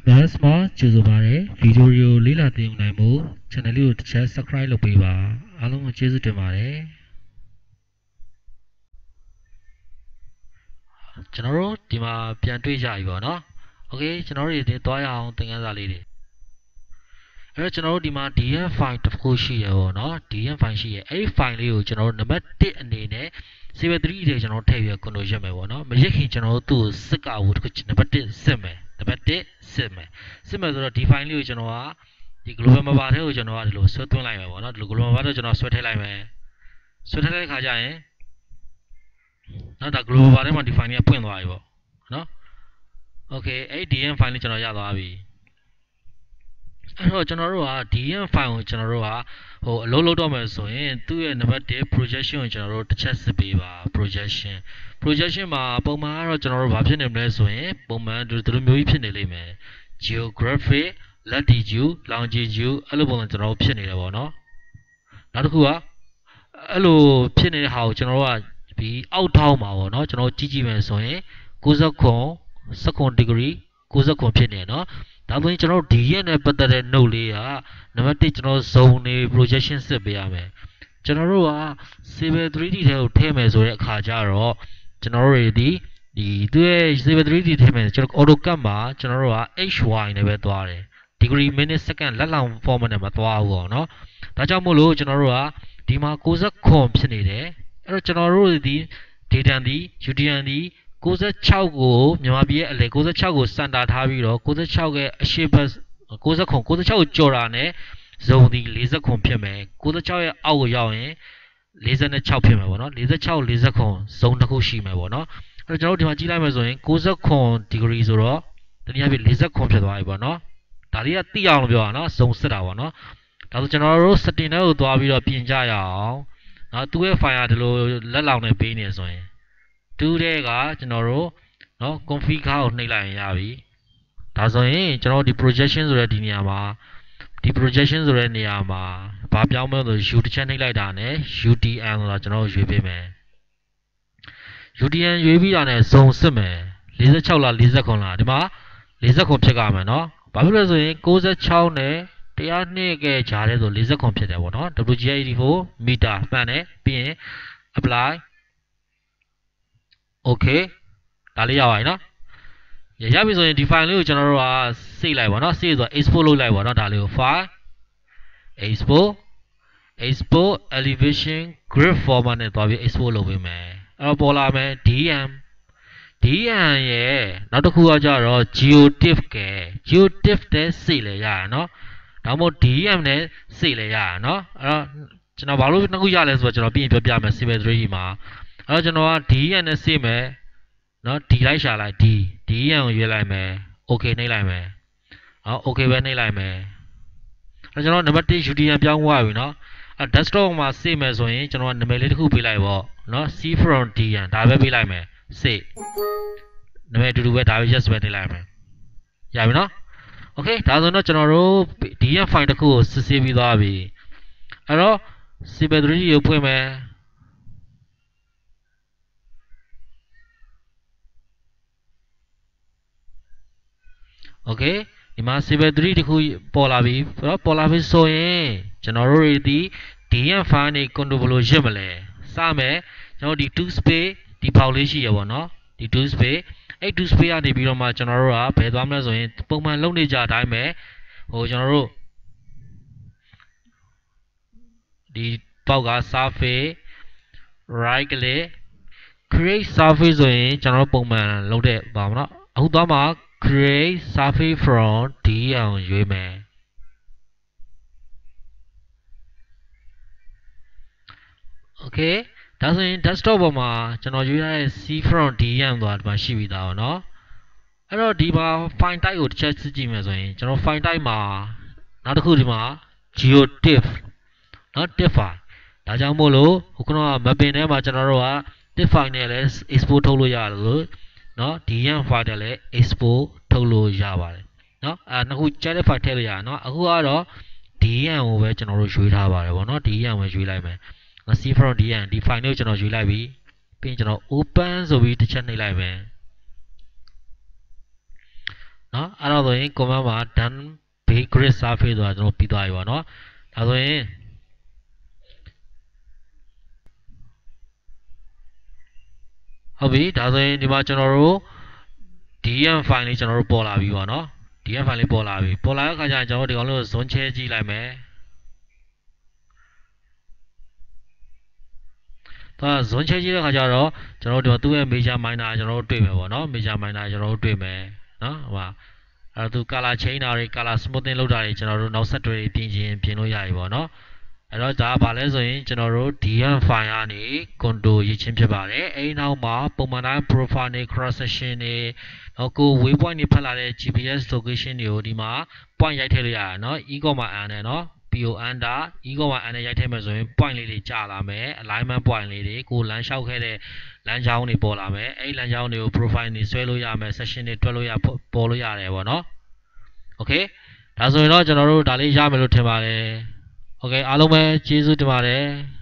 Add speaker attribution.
Speaker 1: That's small ကျူဆိုပါတယ်ဗီဒီယိုလေးလာသိနိုင်မှု channel လေးကိုတစ်ချက် subscribe လုပ်ပေးပါအားလုံးကိုကျေးဇူးတင်ပါတယ်ကျွန်တော်တို့ဒီမှာပြန်တွေ့ကြပြီပေါ့နော် Okay ကျွန်တော်တို့ဒီသွားရအောင်သင်ခန်းစာလေးတွေအဲ့တော့ကျွန်တော်တို့ဒီမှာ dm file တစ်ခုရှိရပေါ့နော် dm file ရှိရအဲ့ဒီ file လေးကိုကျွန်တော်တို့နံပါတ်1အနေနဲ့ CV3 တွေကျွန်တော်တို့ထည့်ပြီး control ရမယ်ပေါ့နော်မရခင်ကျွန်တော်တို့သူ့ကိုစစ်ကောက်ဖို့နံပါတ်1စစ်မယ်နံပါတ်1စစ်မယ်ဆိုတော့ဒီ file လေးကိုကျွန်တော်ကဒီ global mapper ထဲကိုကျွန်တော်ကဒီလိုဆွဲသွင်းလိုက်မယ်ပေါ့နော်ဒီလို global mapper ထဲကျွန်တော်ဆွဲထည့်လိုက်မယ်ဆွဲထည့်တဲ့ခါကျရင်နော်ဒါ global mapper ထဲမှာဒီ file လေးကပွင့်သွားပြီပေါ့နော် Okay အဲ့ဒီ dm file လေးကျွန်တော်ရသွားပြီအဲ့တော့ကျွန်တော်တို့က dm file ကိုကျွန်တော်တို့ကဟိုအလုပ်လုပ်တော့မယ်ဆိုရင်သူ့ရဲ့နံပါတ်1 projection ကိုကျွန်တော်တို့တစ်ချက်စစ်ပေးပါ projection မှာပုံမှန်ကတော့ကျွန်တော်တို့ဘာဖြစ်နေမလဲဆိုရင်ပုံမှန်ဒီလိုမျိုးကြီးဖြစ်နေလိမ့်မယ် geographic latitude longitude အဲ့လိုပုံစံကျွန်တော်တို့ဖြစ်နေတယ်ပေါ့နော်နောက်တစ်ခုကအဲ့လိုဖြစ်နေတဲ့ဟာကိုကျွန်တော်တို့ကဒီအောက်ထောင်းမှာပေါ့နော်ကျွန်တော်ကြည့်ကြည့်မယ်ဆိုရင်90 degree 90ဖြစ်နေเนาะဒါဆိုရင်ကျွန်တော်တို့ DN နဲ့ပတ်သက်တဲ့ note လေးကနံပါတ်1ကျွန်တော် zone နေ projection စစ်ပေးရမယ်ကျွန်တော်တို့က Civil 3D ထဲကိုထည့်မယ်ဆိုတဲ့အခါကျတော့ကျွန်တော်တို့ဒီသူ့ရဲ့ Civil 3D ထည့်မယ်ကျွန်တော် AutoCAD မှာကျွန်တော်တို့က HY နဲ့ပဲသွားတယ် degree minute second လက်လောင် format နဲ့မသွားဘူးပေါ့နော်ဒါကြောင့်မို့လို့ကျွန်တော်တို့ကဒီမှာ90ဖြစ်နေတယ်အဲ့တော့ကျွန်တော်တို့ဒီ data ဒီ UDN ဒီ96ကိုမြန်မာပြည်ရဲ့အလဲ96ကိုစင်တာထားပြီးတော့96ရဲ့အရှိတ်ဘက်96ကိုကြော်တာနဲ့ဇုံဒီ40ဖြစ်မယ်96ရဲ့အောက်ကိုရောက်ရင်46ဖြစ်မယ်ပေါ့နော်46 40ဇုံတစ်ခုရှိမယ်ပေါ့နော်အဲ့တော့ကျွန်တော်တို့ဒီမှာကြည့်လိုက်မယ်ဆိုရင်90 degree ဆိုတော့တနည်းအားဖြင့်40ဖြစ်သွားပြီပေါ့နော်ဒါလေးကတိအောင်လို့ပြောတာနော်ဇုံစစ်တာပေါ့နော်ဒါဆိုကျွန်တော်တို့ setting ထဲကိုသွားပြီးတော့ပြင်ကြရအောင်နော်သူ့ရဲ့ file ကဒီလိုလက်လောင်နဲ့ပေးနေဆိုရင်တူးတဲ့ကကျွန်တော်တို့เนาะ config ကိုနှိပ်လိုက်ရင်ရပြီဒါဆိုရင်ကျွန်တော်ဒီ projection ဆိုတဲ့ဒီနေရာမှာဒီ projection ဆိုတဲ့နေရာမှာဘာပြောင်းမလဲဆို u တစ်ချက်နှိပ်လိုက်တာနဲ့ UTN ဆိုတာကျွန်တော်ရွေးပေးမယ် UTN ရွေးပြီးတာနဲ့ဇုံစစ်မယ်46လား49လားဒီမှာ49ဖြစ်ကြမယ်เนาะဘာဖြစ်လဲဆိုရင်96နဲ့102ကဂျားတဲ့ဆို49ဖြစ်တယ်ပေါ့เนาะ WGA84 မီတာမှန်တယ်ပြီးရင် apply Okay ဒါလေးရပါပြီเนาะရပြီဆိုရင်ဒီ file လေးကိုကျွန်တော်တို့ကစိတ်လိုက်ပါเนาะစိတ်ဆို export လုပ်လိုက်ပါเนาะဒါလေးကို file export elevation grid format နဲ့သွားပြီး export လုပ်ပေးမယ်အဲ့တော့ပေါ်လာမယ် DM ရဲ့နောက်တစ်ခုကကြတော့ geotiff တဲ့စိတ်လဲရရเนาะဒါမှမဟုတ် DM နဲ့စိတ်လဲရရเนาะအဲ့တော့ကျွန်တော်ဘာလို့နှစ်ခုရလဲဆိုတော့ကျွန်တော်ပြီးရင်ပြောပြမယ် Civil 3D မှာအဲ့တော့ကျွန်တော်က DN နဲ့စစ်မယ်เนาะ D လိုက်ရှာလိုက် DN ကိုရွေးလိုက်မယ် Okay နှိပ်လိုက်မယ်ဟော Okay ပဲနှိပ်လိုက်မယ်အဲ့ကျွန်တော်နံပါတ်1 UDN ပြောင်းသွားပြီเนาะအဲ့ desktop မှာစစ်မယ်ဆိုရင်ကျွန်တော်နာမည်လေးတစ်ခုပေးလိုက်ပေါ့เนาะ C from DN ဒါပဲပေးလိုက်မယ်စစ်နာမည်အတူတူပဲဒါပဲ yes ပဲနှိပ်လိုက်မယ်ရပြီเนาะ Okay ဒါဆိုတော့ကျွန်တော်တို့ DN file တစ်ခုကိုစစ်ဆေးပြီးသွားပြီအဲ့တော့ Civil 3D ကိုဖွင့်မယ်Okay ဒီမှာ Civil 3 တခုပေါ်လာပြီပေါ်လာပြီဆိုရင်ကျွန်တော်တို့ဒီ DM file နဲ့ control ဘယ်လိုရစ်မလဲစမယ်ကျွန်တော်ဒီ 2 space ဒီ file လေးရှိရပါတော့ဒီ 2 space အဲ့ 2 space ကနေပြီးတော့မှကျွန်တော်တို့ကဘယ်သွားမလဲဆိုရင်ပုံမှန်လုပ်နေကြအတိုင်းပဲဟိုကျွန်တော်တို့ဒီပေါက်က surface right click create surface ဆိုရင်ကျွန်တော်တို့ပုံမှန်လုပ်တဲ့ပါမနော်အခုသွားမှာcreate surface from DM ရွေးမယ် Okay ဒါဆိုရင် desktop ပေါ်မှာကျွန်တော်ရွေးရတဲ့ C from DM ဆိုတာဒီမှာရှိပြီးသားပါเนาะအဲ့တော့ဒီမှာ file type ကိုတစ်ချက်စစ်ကြည့်မယ်ဆိုရင်ကျွန်တော် file type မှာနောက်တစ်ခုဒီမှာ geotiff เนาะ tiff file ဒါကြောင့်မို့လို့ခုနက mapping ထဲမှာကျွန်တော်တို့က tiff file နဲ့လည်း export ထုတ်လို့ရတယ်လို့เนาะ DM file နဲ့လည်း export ထုတ်လို့ရပါတယ်เนาะနှစ်ခုကျတဲ့ file ထည့်လို့ရတယ်เนาะအခုကတော့ DM ကိုပဲကျွန်တော်တို့ရွေးထားပါတယ်ဗောနော် DM ကိုရွေးလိုက်မယ်C from DM ဒီ file လေးကိုကျွန်တော်ရွေးလိုက်ပြီပြီးရင်ကျွန်တော် open ဆိုပြီးတစ်ချက်နှိပ်လိုက်မယ်နော်အဲ့တော့ဆိုရင် command မှာ done big grid surface ဆိုတာကျွန်တော်ပြီးသွားပြီပေါ့နော်ဒါဆိုရင်ဟုတ်ပြီဒါဆိုရင်ဒီမှာကျွန်တော်တို့ dm file လေးကျွန်တော်တို့ပေါ်လာပြီပေါ့နော် dm file လေးပေါ်လာပြီပေါ်လာတဲ့အခါကျရင်ကျွန်တော်တို့ဒီကောင်လေးကို zone ချဲကြည့်လိုက်မယ်ဒါ zone ချဲကြည့်တဲ့အခါကျတော့ကျွန်တော်တို့ဒီမှာသူ့ရဲ့ major minor ကျွန်တော်တို့တွေ့မယ်ပေါ့နော် major minor ကျွန်တော်တို့တွေ့မယ်နော်ဟိုပါအဲ့တော့သူ color change တာတွေ color smoothing လုပ်တာတွေကျွန်တော်တို့နောက်ဆက်တွဲပြင်လို့ရပြီပေါ့နော်အဲ့တော့ဒါကဘာလဲဆိုရင်ကျွန်တော်တို့ dm file ကနေ contour ရေးချင်းဖြစ်ပါတယ်အဲ့နောက်မှာပုံမှန်တိုင်း profile နဲ့ cross section တွေနော်ကို waypoint တွေဖတ်လာတဲ့ GPS location တွေကိုဒီမှာ point ရိုက်ထည့်လို့ရတယ်နော် e-n နဲ့နော် PON တာ e-n နဲ့ရိုက်ထည့်မယ်ဆိုရင် point လေးတွေကြာလာမယ် alignment point လေးတွေကိုလမ်းလျှောက်ခဲ့တဲ့လမ်းကြောင်းတွေပေါ်လာမယ်အဲ့လမ်းကြောင်းတွေကို profile တွေဆွဲလို့ရမယ် section တွေတွက်လို့ရပေါ်လို့ရတယ်ပေါ့နော် okay ဒါဆိုရင်တော့ကျွန်တော်တို့ဒါလေးရမယ်လို့ထင်ပါတယ် okay အားလုံးပဲကျေးဇူးတင်ပါတယ်